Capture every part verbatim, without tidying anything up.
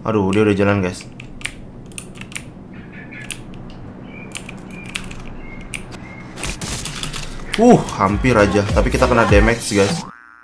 Aduh, dia udah jalan guys. Uh, hampir aja. Tapi kita kena damage guys.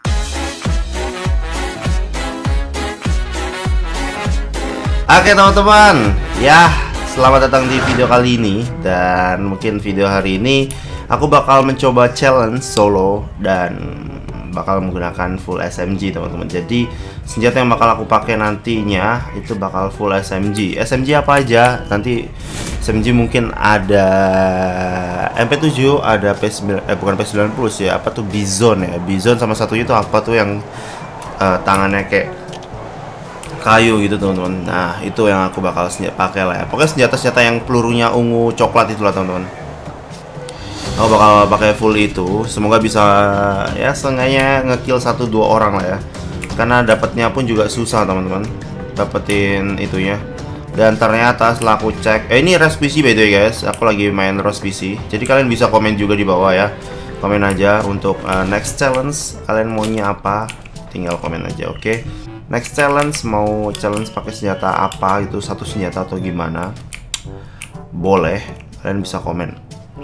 Oke teman-teman, ya selamat datang di video kali ini. Dan mungkin video hari ini aku bakal mencoba challenge solo dan bakal menggunakan full S M G teman-teman. Jadi senjata yang bakal aku pakai nantinya itu bakal full S M G. S M G apa aja? Nanti S M G mungkin ada M P tujuh, ada P sembilan, eh bukan P sembilan puluh ya, apa tuh Bizon ya. Bizon sama satu itu apa tuh yang uh, tangannya kayak kayu gitu teman-teman. Nah itu yang aku bakal pakai lah ya. Pokoknya senjata-senjata yang pelurunya ungu coklat itulah teman-teman. Aku bakal pakai full itu. Semoga bisa ya seenggaknya ngekill satu dua orang lah ya. Karena dapatnya pun juga susah teman-teman. Dapetin itunya. Dan ternyata setelah aku cek, eh ini Rust P C by the way guys. Aku lagi main Rust P C. Jadi kalian bisa komen juga di bawah ya. Komen aja untuk uh, next challenge. Kalian maunya apa? Tinggal komen aja, oke? Okay? Next challenge mau challenge pakai senjata apa itu, satu senjata atau gimana? Boleh, kalian bisa komen.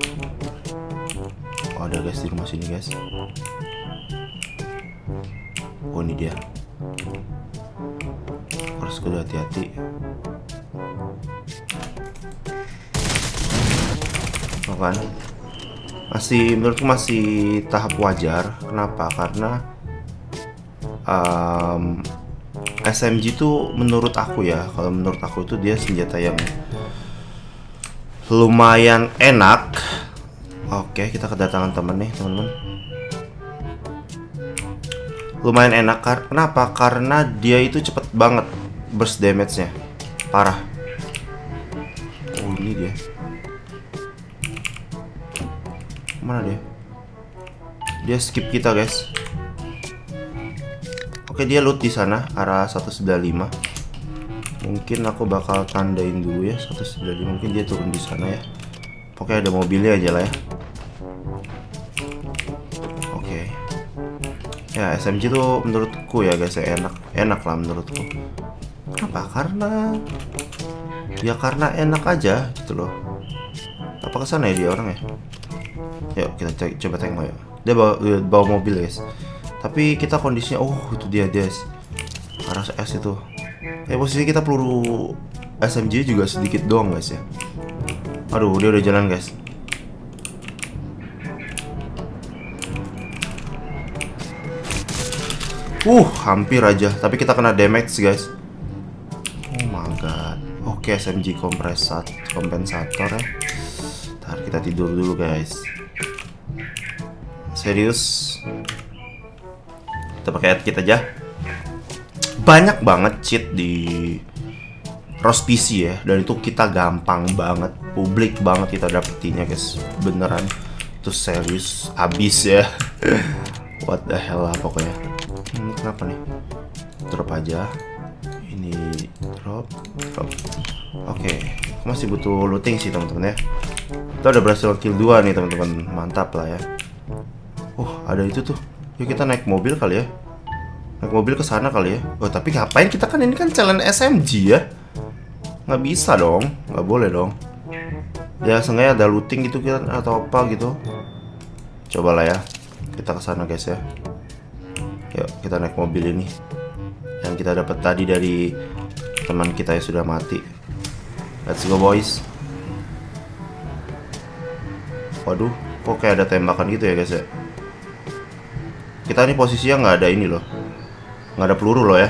Oh, ada guys di rumah sini guys. Oh ini dia. Harus kudu hati-hati. Oh kan? Masih menurutku masih tahap wajar. Kenapa? Karena um, S M G tuh menurut aku ya, kalau menurut aku itu dia senjata yang lumayan enak. Oke, kita kedatangan temen nih teman-teman. Lumayan enak, kenapa? Karena dia itu cepet banget burst damage-nya, parah. Oh ini dia. Mana dia? Dia skip kita guys. Oke, dia loot di sana arah seratus sembilan puluh lima. Mungkin aku bakal tandain dulu ya seratus sembilan puluh lima. Mungkin dia turun di sana ya. Pokoknya ada mobilnya aja lah ya. Oke. Ya S M G tuh menurutku ya guys ya enak, enak lah menurutku. Kenapa? Karena ya karena enak aja gitu loh. Apa kesana ya dia orang ya? Yuk kita cek, coba tengok ya. Dia bawa, bawa mobil guys. Tapi kita kondisinya, oh itu dia guys, arah S itu. Eh posisi kita peluru S M G juga sedikit doang guys ya. Aduh dia udah jalan guys. Uh hampir aja, tapi kita kena damage guys. Oh my god. Oke S M G kompresat, kompensator ya. Ntar kita tidur dulu guys. Serius. Kita pakai kit aja. Banyak banget cheat di Rust P C ya, dan itu kita gampang banget, publik banget kita dapetinnya guys. Beneran itu serius abis ya. What the hell lah pokoknya. Ini kenapa nih? Drop aja. Ini drop, drop. Oke, okay. Masih butuh looting sih teman-teman ya. Kita udah berhasil kill dua nih teman-teman, mantap lah ya. Oh ada itu tuh. Yuk kita naik mobil kali ya. Naik mobil ke sana kali ya. Oh tapi ngapain kita, kan ini kan challenge S M G ya. Nggak bisa dong, nggak boleh dong. Ya seenggaknya ada looting gitu kan atau apa gitu. Cobalah ya. Kita ke sana guys ya. Yuk kita naik mobil ini yang kita dapat tadi dari teman kita yang sudah mati. Let's go boys. Waduh, kok kayak ada tembakan gitu ya guys ya. Kita ini posisinya nggak ada ini loh, nggak ada peluru loh ya.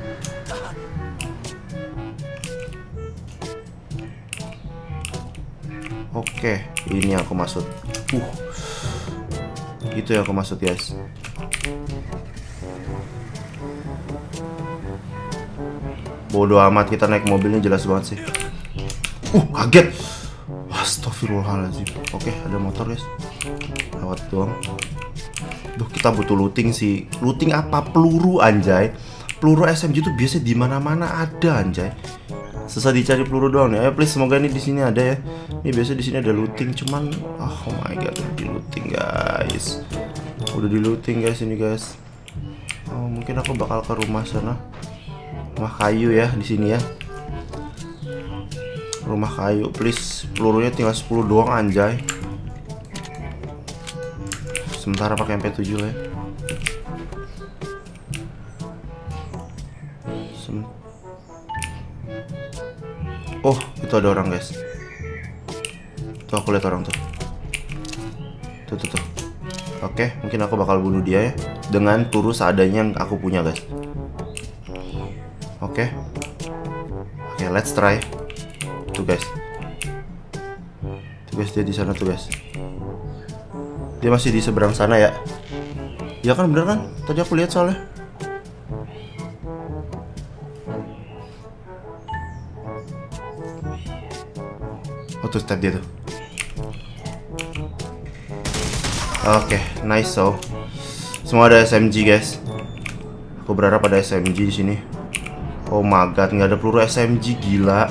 Oke, ini yang aku maksud. Uh, itu yang aku maksud guys. Bodoh amat, kita naik mobilnya jelas banget sih. Uh, kaget. Astagfirullahaladzim. Oke, ada motor guys. Lewat doang. Duh, kita butuh looting sih. Looting apa? Peluru anjay. Peluru S M G tuh biasa di mana-mana ada anjay. Susah dicari peluru doang nih. Ayo please, semoga ini di sini ada ya. Ini biasa di sini ada looting, cuman oh my god, udah di looting guys. Udah di looting guys ini guys. Oh, mungkin aku bakal ke rumah sana. Rumah kayu ya di sini ya. Rumah kayu, please. Pelurunya tinggal sepuluh doang anjay. Sementara pakai M P tujuh ya. Sem oh, itu ada orang guys. Tuh aku lihat orang tuh. Tuh tuh tuh. Oke, mungkin aku bakal bunuh dia ya dengan peluru seadanya yang aku punya guys. Oke. Oke, let's try. Tuh guys. Tuh guys, dia di sana tuh guys. Dia masih di seberang sana ya. Ya kan, bener kan? Tadi aku lihat soalnya. Oh tuh step dia tuh. Oke, okay, nice. So semua ada S M G guys. Aku berharap ada S M G di sini. Oh my god, nggak ada peluru S M G, gila.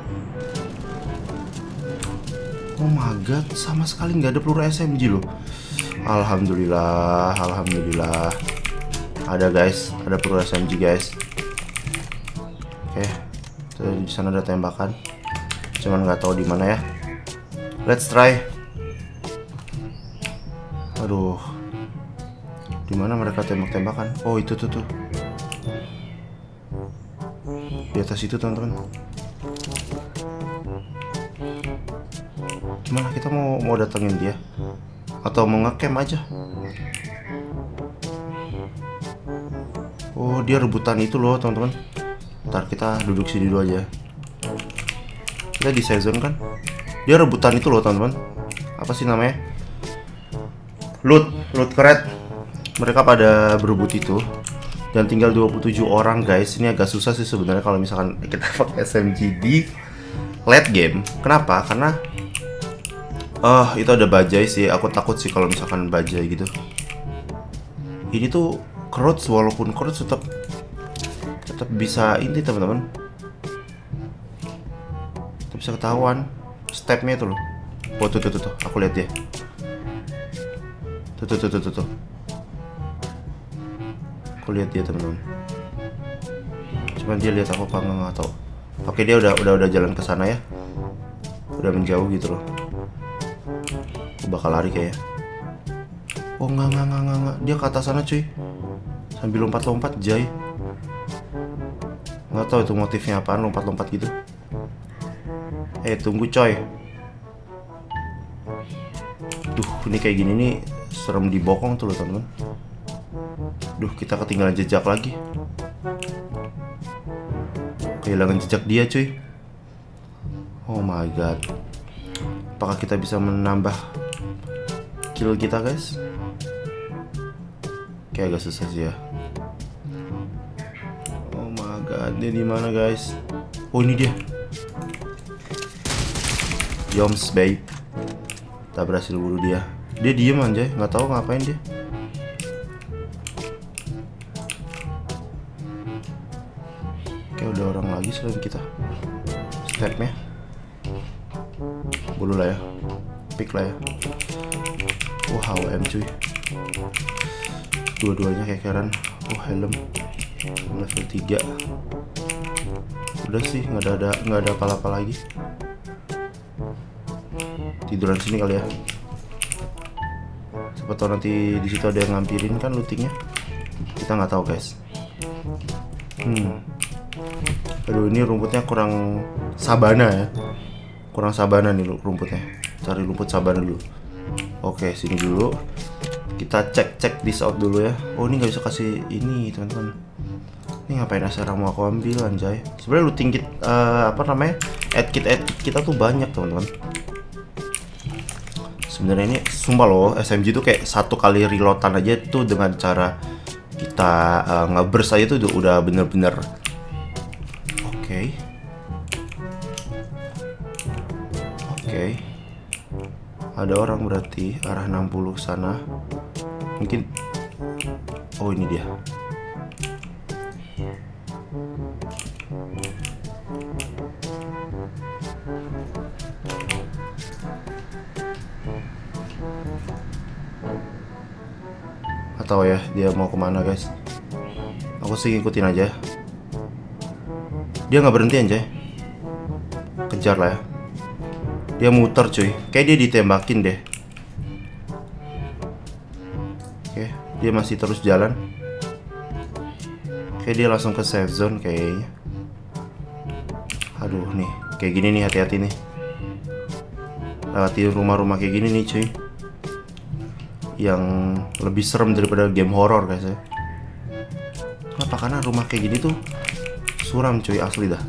Oh my god, sama sekali nggak ada peluru S M G loh. Alhamdulillah, alhamdulillah. Ada guys, ada peluru S M G guys. Oke, okay. Di sana ada tembakan. Cuman nggak tahu di mana ya. Let's try. Aduh, di mana mereka tembak-tembakan? Oh itu tuh tuh. Di atas itu teman-teman. Gimana kita mau mau datengin dia? Atau mau ngecamp aja? Oh dia rebutan itu loh teman-teman. Ntar kita duduk sini dulu aja. Kita di season kan? Dia rebutan itu loh teman-teman. Apa sih namanya? Loot, loot crate. Mereka pada berebut itu. Dan tinggal dua puluh tujuh orang guys. Ini agak susah sih sebenarnya kalau misalkan kita pakai S M G di late game. Kenapa? Karena Oh, itu ada bajai sih. Aku takut sih kalau misalkan bajai gitu. Ini tuh crouch, walaupun crouch tetap tetap bisa ini teman-teman. Tetap bisa ketahuan stepnya itu loh. Oh tuh tuh tuh, tuh. Aku lihat dia. Tuh tuh tuh tuh tuh, tuh. Aku lihat dia teman-teman. Cuman dia lihat aku apa nggak tahu. Oke, dia udah udah udah jalan ke sana ya. Udah menjauh gitu loh. Aku bakal lari kayaknya. Oh nggak nggak nggak nggak nggak. Dia ke atas sana cuy. Sambil lompat-lompat jay. Nggak tahu itu motifnya apaan, lompat-lompat gitu. Eh tunggu coy. Duh ini kayak gini nih serem dibokong tuh loh teman-teman. Duh kita ketinggalan jejak lagi. Kehilangan jejak dia cuy. Oh my god. Apakah kita bisa menambah kill kita guys? Kayak agak susah sih ya. Oh my god, dia di mana guys? Oh ini dia. Yoms babe. Kita berhasil bunuh dia. Dia diem aja, nggak tahu ngapain dia. Kayak udah orang lagi selain kita. Stepnya. Bulu lah ya. Pick lah ya. Wah, H W M cuy. Dua-duanya kekeran. Oh, helm. Level tiga. Udah sih, nggak ada nggak ada apa-apa lagi. Tiduran sini kali ya. Siapa tahu nanti di situ ada yang ngampirin kan lootingnya. Kita nggak tahu guys. Hmm. Aduh ini rumputnya kurang sabana ya. Kurang sabana nih rumputnya. Cari rumput sabana dulu. Oke sini dulu. Kita cek cek this out dulu ya. Oh ini nggak bisa kasih ini teman-teman. Ini ngapain asal mau aku ambil anjay. Sebenarnya looting kit uh, apa namanya? Add kit add kit kita tuh banyak teman-teman. Sebenarnya ini sumpah loh, S M G tuh kayak satu kali reloadan aja tuh dengan cara kita uh, nge-burst aja tuh udah bener-bener oke. Okay. Oke. Okay. Ada orang berarti arah enam puluh sana. Mungkin oh ini dia. Atau ya dia mau kemana guys? Aku sih ngikutin aja. Dia nggak berhenti anjay. Kejar lah ya. Dia muter cuy. Kayak dia ditembakin deh. Oke, dia masih terus jalan. Kayak dia langsung ke safe zone kayaknya. Aduh nih, kayak gini nih, hati-hati nih. Lewati rumah-rumah kayak gini nih cuy. Yang lebih serem daripada game horror guys ya. Kenapa? Karena rumah kayak gini tuh suram cuy, asli dah.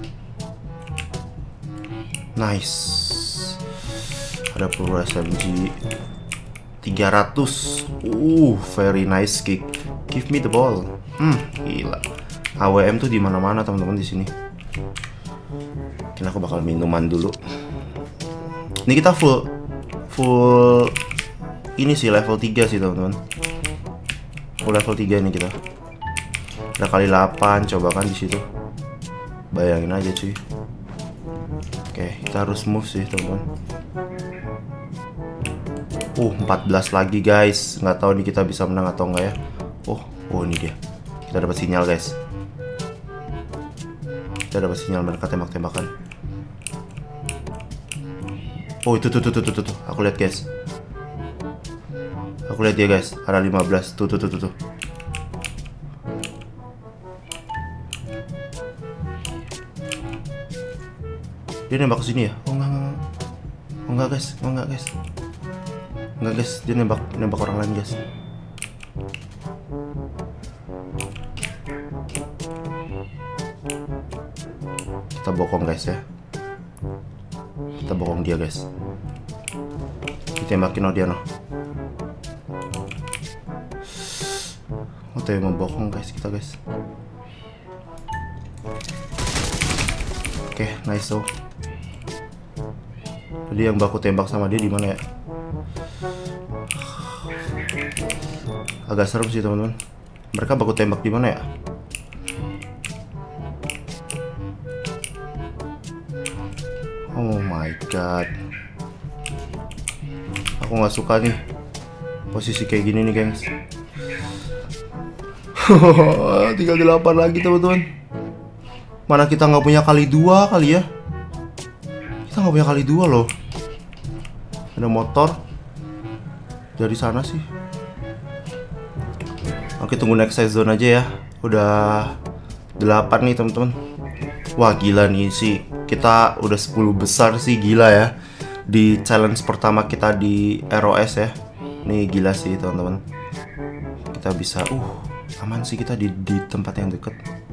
Nice. Ada peluru S M G tiga ratus. Uh, very nice kick. Give me the ball. Hmm, gila. A W M tuh di mana-mana teman-teman di sini. Mungkin aku bakal minuman dulu. Ini kita full full ini sih level tiga sih teman-teman. Full level tiga nih kita. Udah kali delapan, coba kan di situ. Bayangin aja cuy. Oke, kita harus move sih teman-teman. Uh, empat belas lagi guys. Nggak tahu nih kita bisa menang atau enggak ya. Oh, oh ini dia. Kita dapat sinyal guys. Kita dapat sinyal mereka tembak-tembakan. Oh, itu tuh tuh tuh tuh tuh. Aku lihat guys. Aku lihat dia guys. Ada lima belas. Tuh tuh tuh tuh. tuh. Dia nembak ke sini ya? Oh enggak, enggak. Oh enggak guys. Oh enggak guys. Enggak guys, dia nembak nembak orang lain guys. Kita bokong guys ya. Kita bokong dia guys. Ditembakin oh dia no. Oh tuh yang membokong guys kita guys. Oke, okay, nice so. Jadi yang baku tembak sama dia di mana ya? Agak serem sih teman-teman. Mereka baku tembak di mana ya? Oh my god. Aku nggak suka nih posisi kayak gini nih guys. Tinggal delapan lagi teman-teman. Mana kita nggak punya kali dua kali ya? Kita nggak punya kali dua loh. Ada motor dari sana sih. Oke, tunggu next size zone aja ya. Udah delapan nih teman-teman. Wah gila nih sih. Kita udah sepuluh besar sih, gila ya. Di challenge pertama kita di R O S ya. Nih gila sih teman-teman. Kita bisa uh aman sih kita di, di tempat yang deket.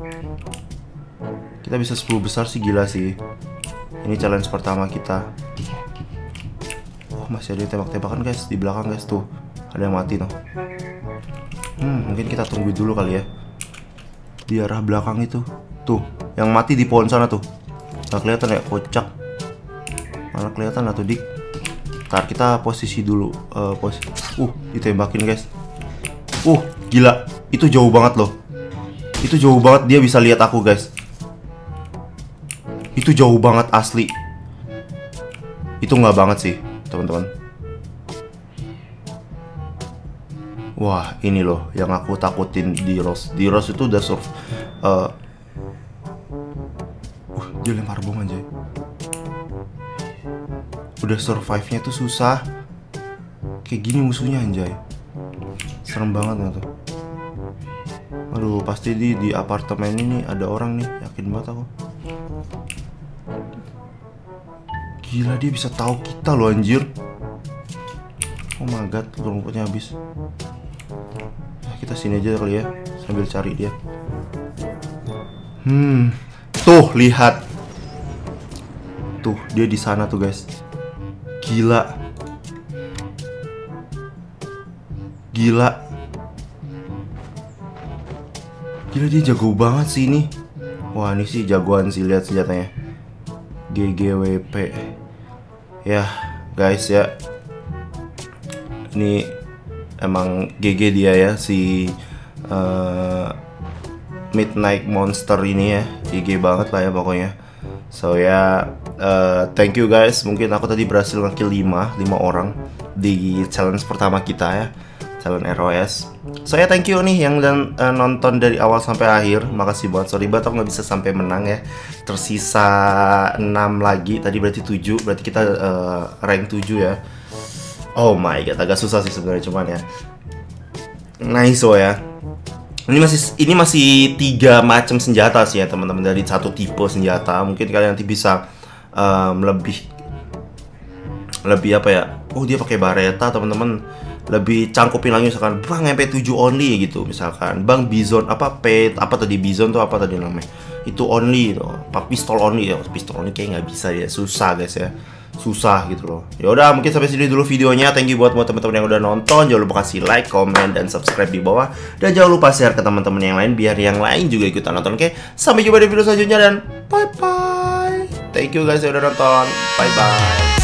Kita bisa sepuluh besar sih, gila sih. Ini challenge pertama kita. Oh masih ada tembak-tembakan guys di belakang guys tuh. Ada yang mati tuh. Hmm, mungkin kita tunggu dulu kali ya. Di arah belakang itu. Tuh, yang mati di pohon sana tuh. Nggak kelihatan ya, kocak. Mana kelihatan lah tuh dik. Ntar kita posisi dulu. uh, posisi. Uh, ditembakin guys. Uh, gila. Itu jauh banget loh. Itu jauh banget, dia bisa lihat aku guys. Itu jauh banget asli. Itu nggak banget sih teman-teman. Wah ini loh yang aku takutin di Rose. Di Rose itu udah surf. Uh, uh, dia lempar bom aja. Udah survive-nya tuh susah. Kayak gini musuhnya anjay. Serem banget gak tuh. Aduh pasti di, di apartemen ini ada orang nih. Yakin banget aku. Gila dia bisa tahu kita loh anjir. Oh my god, rumputnya habis. Kita sini aja kali ya, sambil cari dia. Hmm, tuh lihat, tuh dia di sana tuh guys. Gila, gila, gila dia jago banget sih ini. Wah ini sih jagoan sih, lihat senjatanya. G G W P. Ya guys ya, ini emang G G dia ya si uh, Midnight Monster ini ya. G G banget lah ya pokoknya. So ya uh, thank you guys. Mungkin aku tadi berhasil nge-kill lima orang di challenge pertama kita ya. Talon R O S. Saya thank you nih yang dan uh, nonton dari awal sampai akhir. Makasih banget. Sorry banget aku nggak bisa sampai menang ya. Tersisa enam lagi. Tadi berarti tujuh. Berarti kita uh, rank tujuh ya. Oh my god, agak susah sih sebenarnya cuman ya. Nice so ya. Ini masih ini masih tiga macam senjata sih ya teman-teman, dari satu tipe senjata. Mungkin kalian nanti bisa um, lebih lebih apa ya? Oh dia pakai bareta teman-teman. Lebih cangkupin lagi misalkan Bang M P tujuh only gitu misalkan. Bang Bizon apa P apa tadi Bizon tuh apa tadi namanya? Itu only tuh. Pak pistol only ya. Pistol only kayak nggak bisa ya. Susah guys ya. Susah gitu loh. Ya udah mungkin sampai sini dulu videonya. Thank you buat teman-teman yang udah nonton. Jangan lupa kasih like, comment, dan subscribe di bawah. Dan jangan lupa share ke teman-teman yang lain biar yang lain juga ikutan nonton. Oke, sampai jumpa di video selanjutnya dan bye bye. Thank you guys yang udah nonton. Bye bye.